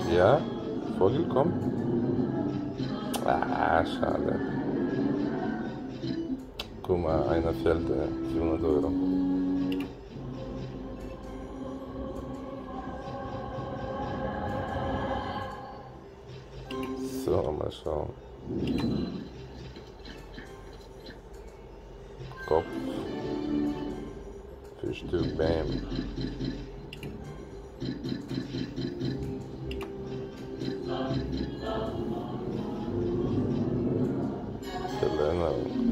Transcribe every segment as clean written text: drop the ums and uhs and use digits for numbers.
Ja, Vogel kommt. Ah, schade. Guck mal, einer fällt 400 Euro. So, mal schauen. Kopf, Frühstück, Bam. Verlängerung.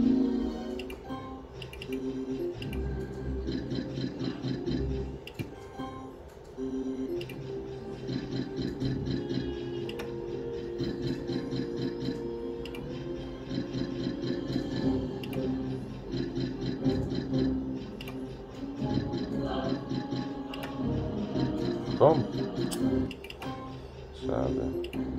Komm. Schade.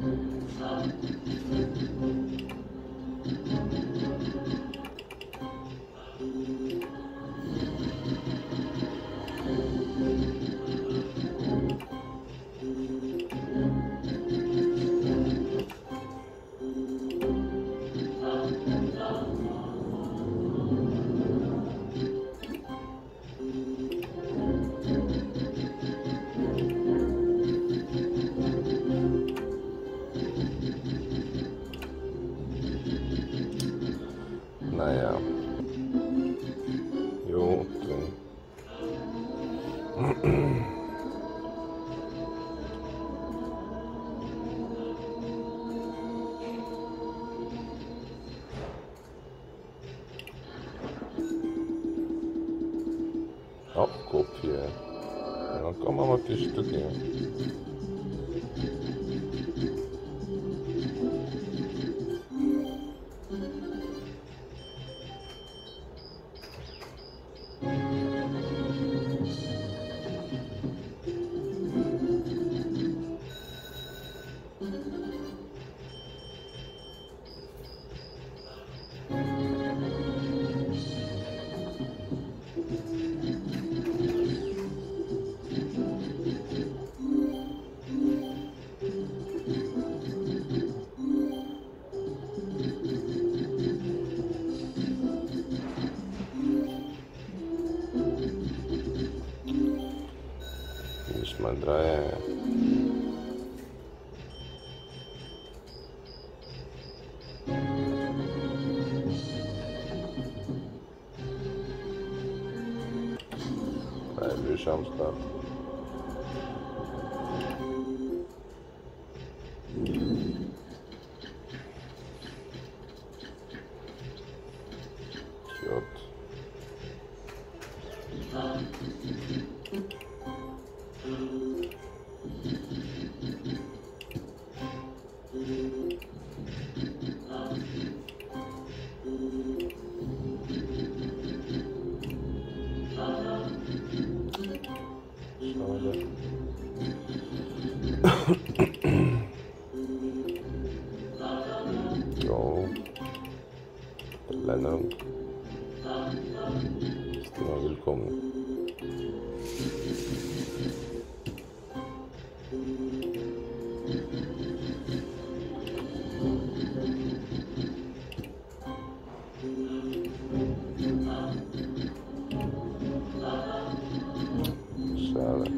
Naja. Jo, drin. Auch Kopf hier. Ja, komm mal auf die Stücke. Nicht mal drei. Wir schauen es da. J. Schade. Jo. Verlängerung. Ist immer willkommen. Schade.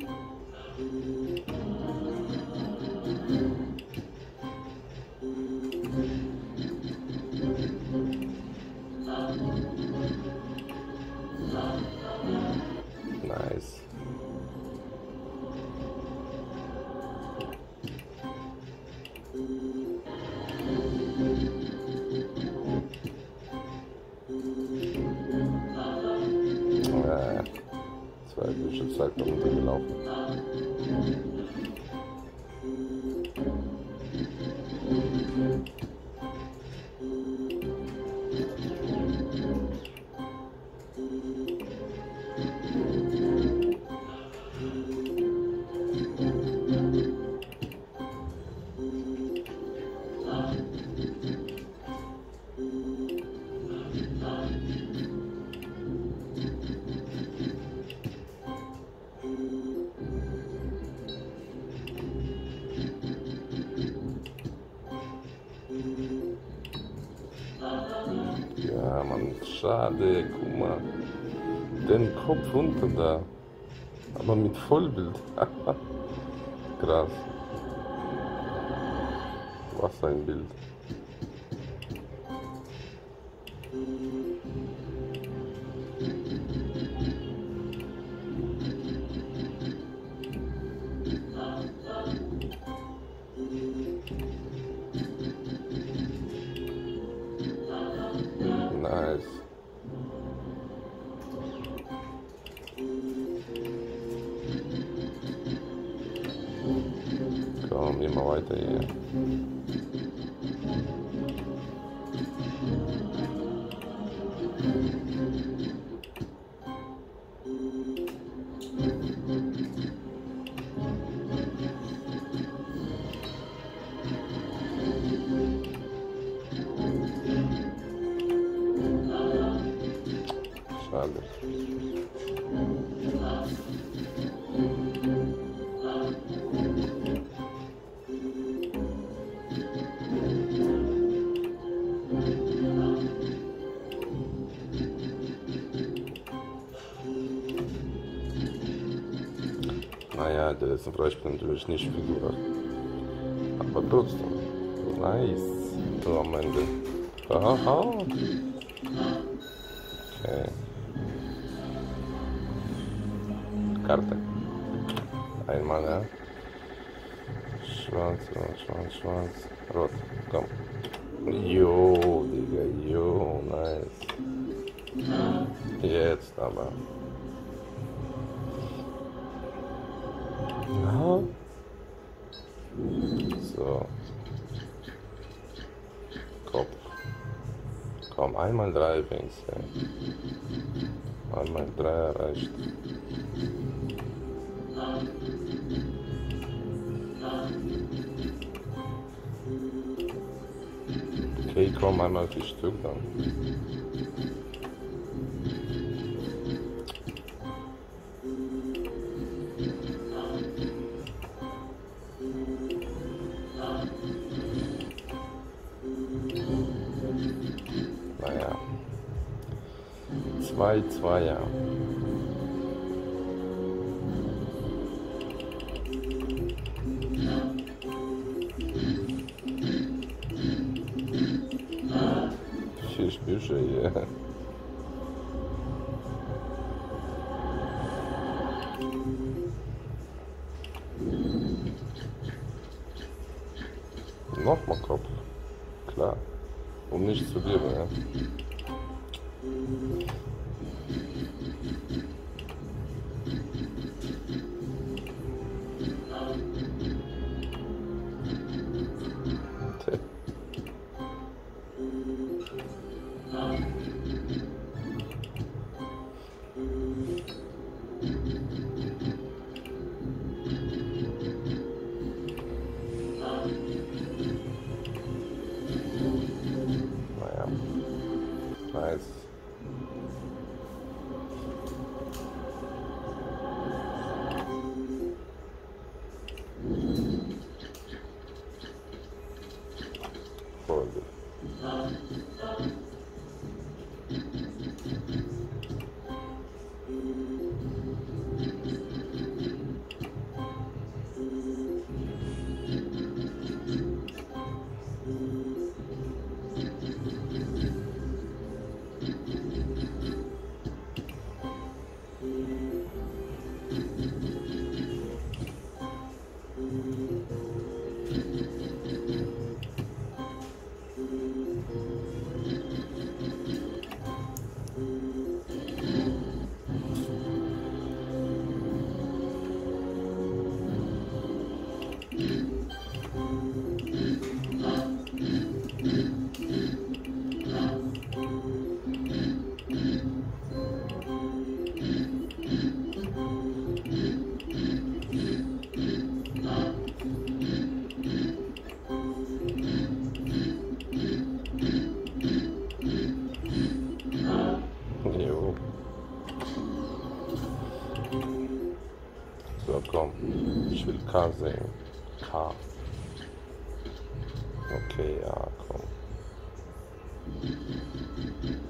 Nice. Zwei Bücher, Zeit runtergelaufen. schade, guck mal. Den Kopf unten da. Aber mit Vollbild. Krass. Was ein Bild. Nice. Komm, immer weiter hier. Schade. Naja, der letzten Freispiel natürlich nicht Figur. Aber trotzdem. Nice. So am Ende. Aha. Okay. Karte. Einmal, ja. Schwarz, schwarz, schwarz. Rot. Komm. Jo, Digga. Jo, nice. Jetzt aber. Ja. So. Kopf. Komm, einmal 3 wenigstens. Einmal 3 erreicht. Okay, komm, einmal 4 Stück dann. Naja. 2-2, ja. Vier Bücher hier. Nochmal Kopf. Klar. Um nichts zu geben, ja. Naja. Nice. Voll gut. Jo. So, komm. Ich will K sehen. K. Okay, ja, komm.